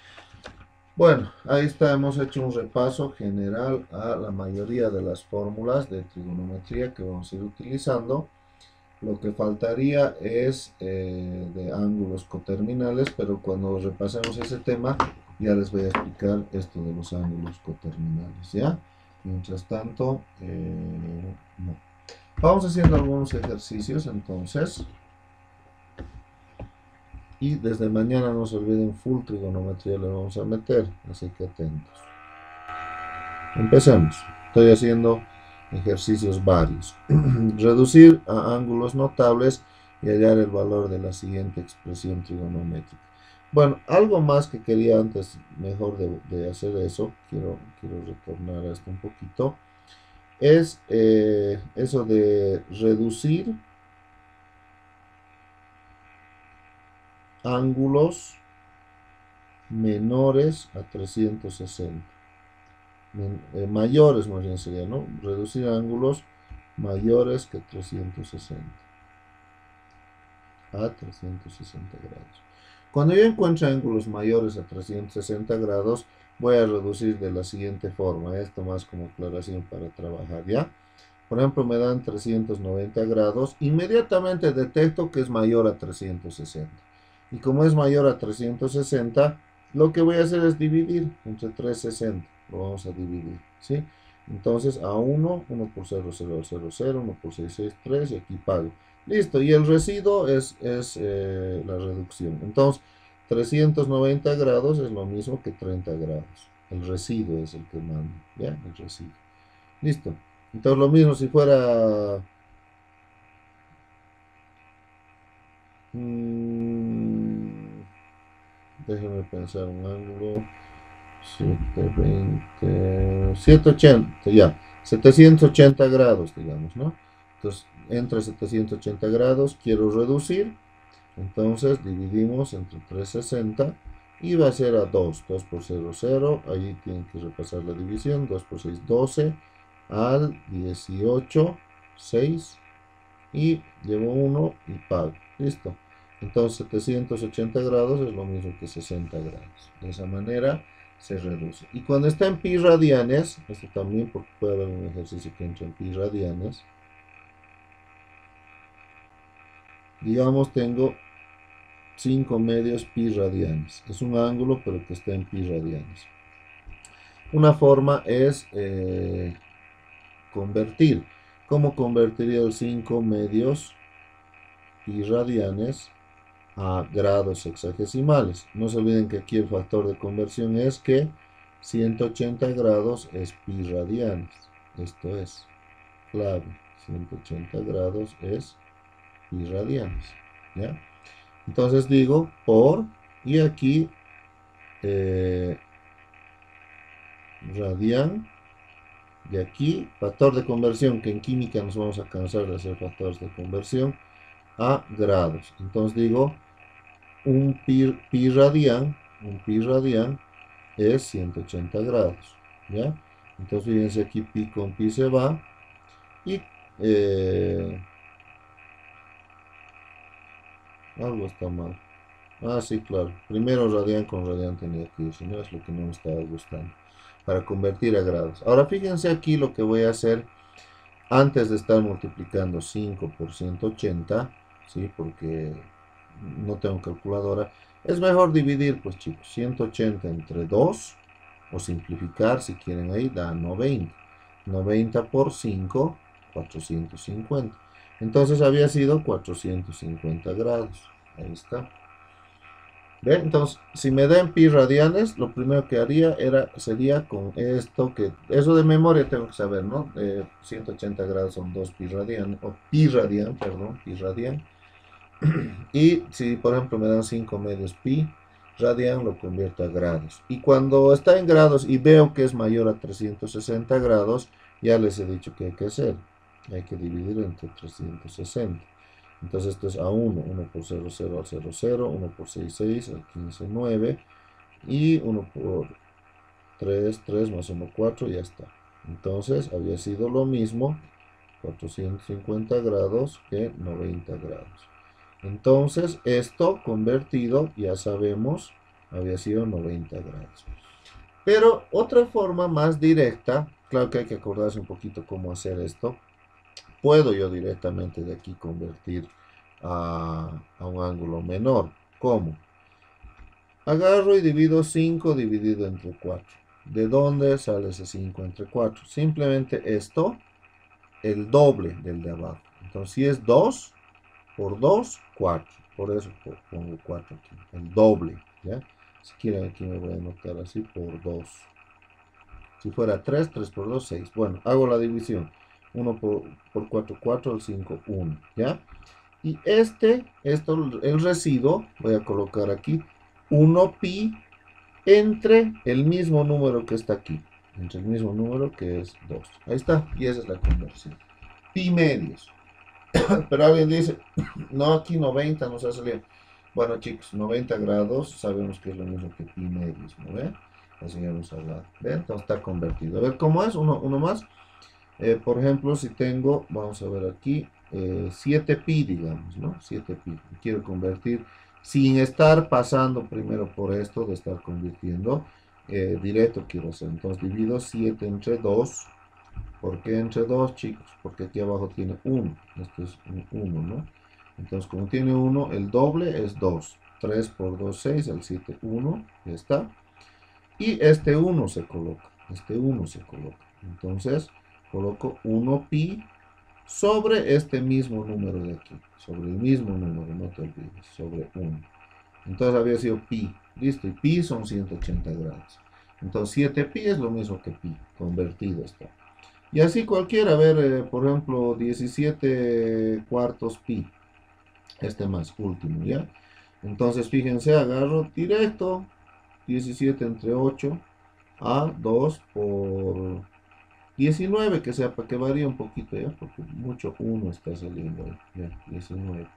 Bueno, ahí está. Hemos hecho un repaso general a la mayoría de las fórmulas de trigonometría que vamos a ir utilizando. Lo que faltaría es eh, de ángulos coterminales, pero cuando repasemos ese tema ya les voy a explicar esto de los ángulos coterminales. ¿Ya? Mientras tanto, eh, no. Vamos haciendo algunos ejercicios entonces. Y desde mañana no se olviden, full trigonometría le vamos a meter, así que atentos. Empecemos. Estoy haciendo ejercicios varios. Reducir a ángulos notables y hallar el valor de la siguiente expresión trigonométrica. Bueno, algo más que quería antes, mejor de, de hacer eso, quiero, quiero retornar a esto un poquito. Es eh, eso de reducir ángulos menores a trescientos sesenta. Men, eh, mayores más bien sería, ¿no? Reducir ángulos mayores que trescientos sesenta. A trescientos sesenta grados. Cuando yo encuentre ángulos mayores a trescientos sesenta grados, voy a reducir de la siguiente forma. Esto más como aclaración para trabajar, ¿ya? Por ejemplo, me dan trescientos noventa grados. Inmediatamente detecto que es mayor a trescientos sesenta. Y como es mayor a trescientos sesenta, lo que voy a hacer es dividir entre trescientos sesenta. Lo vamos a dividir, ¿sí? Entonces, a uno, uno por cero, cero, cero, cero, uno por seis, seis, tres, y aquí pago. Listo, y el residuo es, es eh, la reducción. Entonces, trescientos noventa grados es lo mismo que treinta grados. El residuo es el que manda, ¿ya? El residuo. Listo. Entonces, lo mismo si fuera... Mmm, déjenme pensar un ángulo. setecientos veinte, setecientos ochenta, ya. setecientos ochenta grados, digamos, ¿no? Entonces, entre setecientos ochenta grados quiero reducir. Entonces dividimos entre trescientos sesenta y va a ser a dos. dos por cero, cero. Allí tienen que repasar la división. dos por seis, doce. Al dieciocho, seis. Y llevo uno y pago. Listo. Entonces setecientos ochenta grados es lo mismo que sesenta grados. De esa manera se reduce. Y cuando está en pi radianes, esto también porque puede haber un ejercicio que entra en pi radianes, digamos tengo cinco medios pi radianes. Es un ángulo pero que está en pi radianes. Una forma es eh, convertir. ¿Cómo convertiría el cinco medios pi radianes a grados sexagesimales? No se olviden que aquí el factor de conversión es que ciento ochenta grados es pi radianes. Esto es clave. ciento ochenta grados es pi radianes. ¿Ya? Entonces digo por, y aquí eh, radian, y aquí factor de conversión, que en química nos vamos a cansar de hacer factores de conversión, a grados. Entonces digo un pi, pi radian, un pi radian es ciento ochenta grados, ¿ya? Entonces fíjense aquí pi con pi se va y eh, algo está mal. Ah, sí, claro. Primero radian con radian tenía que ir, si no es lo que no me estaba gustando. Para convertir a grados. Ahora fíjense aquí lo que voy a hacer antes de estar multiplicando cinco por ciento ochenta, ¿sí? Porque no tengo calculadora. Es mejor dividir, pues chicos, ciento ochenta entre dos, o simplificar si quieren ahí, da noventa. noventa por cinco, cuatrocientos cincuenta. Entonces había sido cuatrocientos cincuenta grados. Ahí está. ¿Ven? Entonces, si me dan pi radianes, lo primero que haría era, sería con esto, que eso de memoria tengo que saber, ¿no? Eh, ciento ochenta grados son dos pi radian, o pi radian, perdón, pi radian. Y si, por ejemplo, me dan cinco medios pi radian, lo convierto a grados. Y cuando está en grados y veo que es mayor a trescientos sesenta grados, ya les he dicho que hay que hacer. Hay que dividir entre trescientos sesenta. Entonces esto es a uno, uno por cero, cero al cero, cero, uno por seis, seis, al quince, nueve, y uno por tres, tres más uno, cuatro, ya está. Entonces había sido lo mismo, cuatrocientos cincuenta grados que noventa grados. Entonces esto convertido, ya sabemos, había sido noventa grados. Pero otra forma más directa, claro que hay que acordarse un poquito cómo hacer esto. Puedo yo directamente de aquí convertir a, a un ángulo menor. ¿Cómo? Agarro y divido cinco dividido entre cuatro. ¿De dónde sale ese cinco entre cuatro? Simplemente esto, el doble del de abajo. Entonces, si es dos por dos, cuatro. Por eso pongo cuatro aquí. El doble. ¿Ya? Si quieren, aquí me voy a anotar así por dos. Si fuera tres, tres por dos, seis. Bueno, hago la división. uno por, por cuatro, cuatro, el cinco, uno. ¿Ya? Y este, esto, el residuo, voy a colocar aquí uno pi entre el mismo número que está aquí. Entre el mismo número que es dos. Ahí está. Y esa es la conversión. Pi medios. Pero alguien dice, no, aquí noventa nos ha salido. Bueno, chicos, noventa grados, sabemos que es lo mismo que pi medios, ¿no ve? Así ya hemos hablado. ¿Ve? Entonces está convertido. A ver, ¿cómo es? Uno, uno más. Eh, por ejemplo, si tengo, vamos a ver aquí, eh, siete pi, digamos, ¿no? siete pi. Quiero convertir sin estar pasando primero por esto de estar convirtiendo. Eh, directo quiero hacer. Entonces divido siete entre dos. ¿Por qué entre dos, chicos? Porque aquí abajo tiene uno. Esto es uno, ¿no? Entonces, como tiene uno, el doble es dos. tres por dos, seis. El siete, uno. Ya está. Y este uno se coloca. Este uno se coloca. Entonces, coloco uno pi sobre este mismo número de aquí. Sobre el mismo número, no te olvides. Sobre uno. Entonces había sido pi. Listo. Y pi son ciento ochenta grados. Entonces siete pi es lo mismo que pi. Convertido está. Y así cualquiera, a ver, eh, por ejemplo, diecisiete cuartos pi. Este más último, ¿ya? Entonces, fíjense, agarro directo diecisiete entre ocho a dos por diecinueve, que sea para que varíe un poquito, ¿ya? Porque mucho uno está saliendo ahí, ya, diecinueve.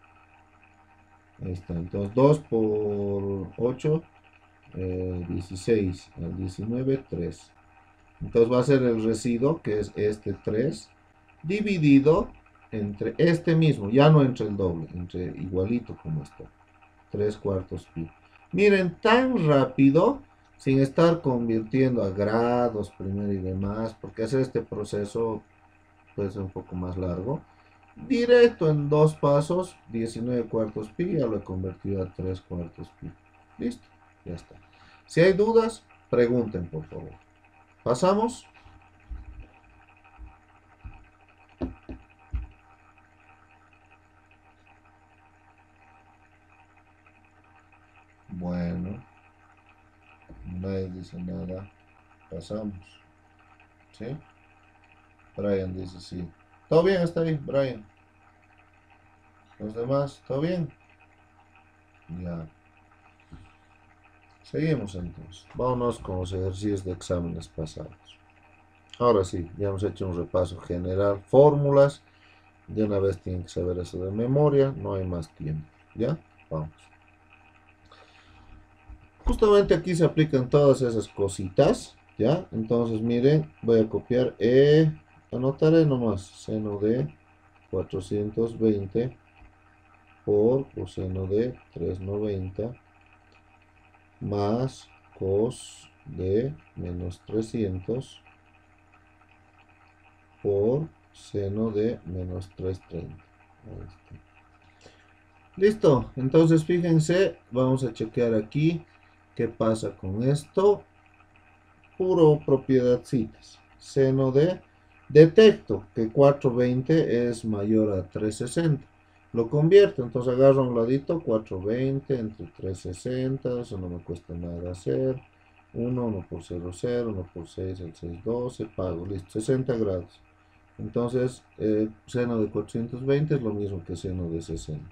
Ahí está, entonces dos por ocho, eh, dieciséis, al diecinueve, tres. Entonces va a ser el residuo, que es este tres, dividido entre este mismo, ya no entre el doble, entre igualito como está. tres cuartos pi. Miren, tan rápido, sin estar convirtiendo a grados primero y demás, porque hacer este proceso puede ser un poco más largo. Directo en dos pasos, diecinueve cuartos pi, ya lo he convertido a tres cuartos pi. Listo, ya está. Si hay dudas, pregunten por favor. ¿Pasamos? Bueno, nadie dice nada. Pasamos. ¿Sí? Brian dice sí. ¿Todo bien hasta ahí, Brian? ¿Los demás? ¿Todo bien? Ya. Seguimos entonces. Vámonos con los ejercicios de exámenes pasados. Ahora sí, ya hemos hecho un repaso general. Fórmulas. De una vez tienen que saber eso de memoria. No hay más tiempo. ¿Ya? Vamos. Justamente aquí se aplican todas esas cositas. ¿Ya? Entonces miren, voy a copiar. Eh, anotaré nomás. Seno de cuatrocientos veinte por coseno de trescientos noventa más cos de menos trescientos por seno de menos trescientos treinta. Listo, entonces fíjense, vamos a chequear aquí qué pasa con esto. Puro propiedadcitas. Seno de, detecto que cuatrocientos veinte es mayor a trescientos sesenta. Lo convierto, entonces agarro a un ladito cuatrocientos veinte entre trescientos sesenta, eso no me cuesta nada hacer. uno, uno por cero, cero, uno por seis, el seis, doce, pago, listo, sesenta grados. Entonces, eh, seno de cuatrocientos veinte es lo mismo que seno de sesenta.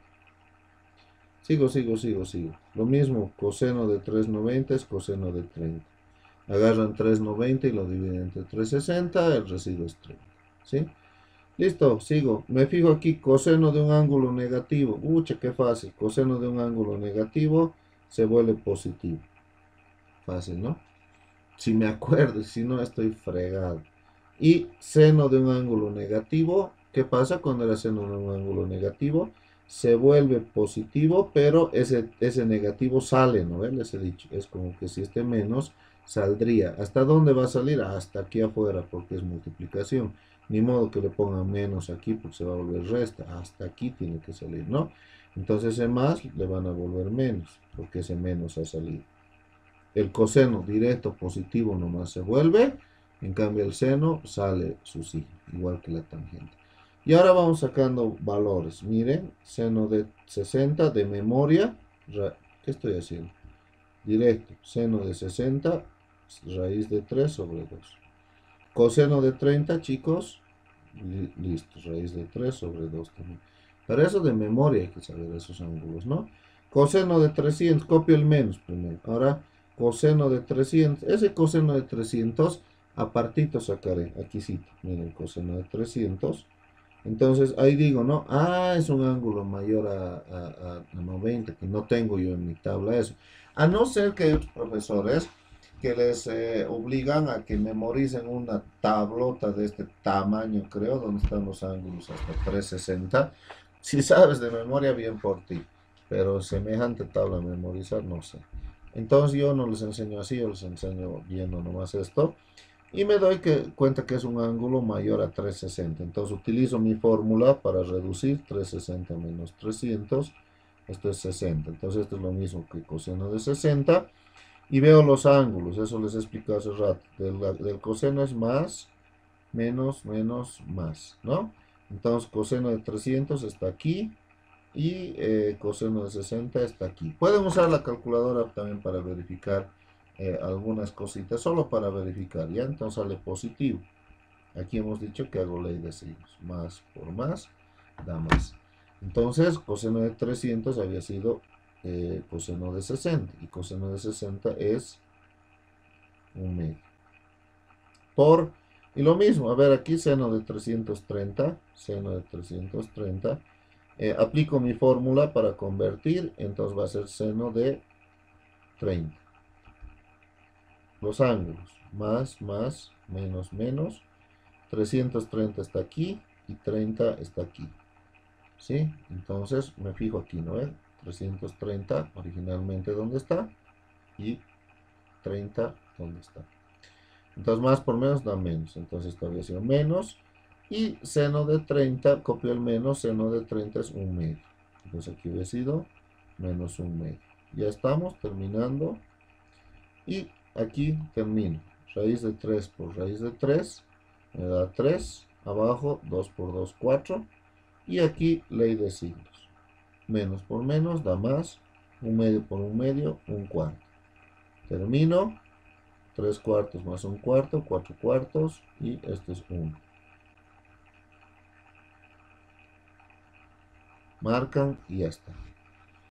Sigo, sigo, sigo, sigo. Lo mismo, coseno de trescientos noventa es coseno de treinta. Agarran trescientos noventa y lo dividen entre trescientos sesenta, el residuo es treinta. ¿Sí? Listo, sigo. Me fijo aquí, coseno de un ángulo negativo. Ucha, qué fácil. Coseno de un ángulo negativo se vuelve positivo. Fácil, ¿no? Si me acuerdo, si no estoy fregado. Y seno de un ángulo negativo, ¿qué pasa cuando era seno de un ángulo negativo? Se vuelve positivo, pero ese, ese negativo sale, ¿no ven? Les he dicho, es como que si este menos saldría. ¿Hasta dónde va a salir? Hasta aquí afuera, porque es multiplicación. Ni modo que le pongan menos aquí, porque se va a volver resta. Hasta aquí tiene que salir, ¿no? Entonces ese más le van a volver menos, porque ese menos ha salido. El coseno directo positivo nomás se vuelve, en cambio el seno sale su signo, igual que la tangente. Y ahora vamos sacando valores. Miren, seno de sesenta de memoria, ¿qué estoy haciendo? Directo, seno de sesenta, raíz de tres sobre dos. Coseno de treinta, chicos, listo, raíz de tres sobre dos también. Para eso de memoria hay que saber esos ángulos, ¿no? Coseno de trescientos, copio el menos primero. Ahora, coseno de trescientos, ese coseno de trescientos, apartito sacaré, aquí sí, miren, coseno de trescientos. Entonces, ahí digo, ¿no? Ah, es un ángulo mayor a, a, a noventa, que no tengo yo en mi tabla eso. A no ser que hay otros profesores que les eh, obligan a que memoricen una tablota de este tamaño, creo, donde están los ángulos hasta trescientos sesenta. Si sabes de memoria, bien por ti, pero semejante tabla a memorizar, no sé. Entonces yo no les enseño así, yo les enseño viendo nomás esto. Y me doy que, cuenta que es un ángulo mayor a trescientos sesenta. Entonces utilizo mi fórmula para reducir trescientos sesenta menos trescientos. Esto es sesenta. Entonces esto es lo mismo que coseno de sesenta. Y veo los ángulos, eso les he explicado hace rato. Del, del coseno es más, menos, menos, más, ¿no? Entonces coseno de trescientos está aquí y eh, coseno de sesenta está aquí. Pueden usar la calculadora también para verificar eh, algunas cositas, solo para verificar, ¿ya? Entonces sale positivo. Aquí hemos dicho que hago ley de signos. Más por más da más. Entonces coseno de trescientos había sido eh, coseno de sesenta, y coseno de sesenta es un medio. Por, y lo mismo, a ver aquí seno de trescientos treinta, seno de trescientos treinta, eh, aplico mi fórmula para convertir, entonces va a ser seno de treinta. Los ángulos, más, más, menos, menos, trescientos treinta está aquí y treinta está aquí. ¿Sí? Entonces me fijo aquí, ¿no? ¿Eh? trescientos treinta originalmente donde está y treinta donde está. Entonces más por menos da menos, entonces esto había sido menos, y seno de treinta, copio el menos, seno de treinta es un medio, entonces aquí hubiera sido menos un medio. Ya estamos terminando, y aquí termino. Raíz de tres por raíz de tres me da tres, abajo dos por dos, cuatro, y aquí ley de signos, menos por menos da más, un medio por un medio, un cuarto. Termino, tres cuartos más un cuarto, cuatro cuartos, y esto es uno. Marcan y ya está.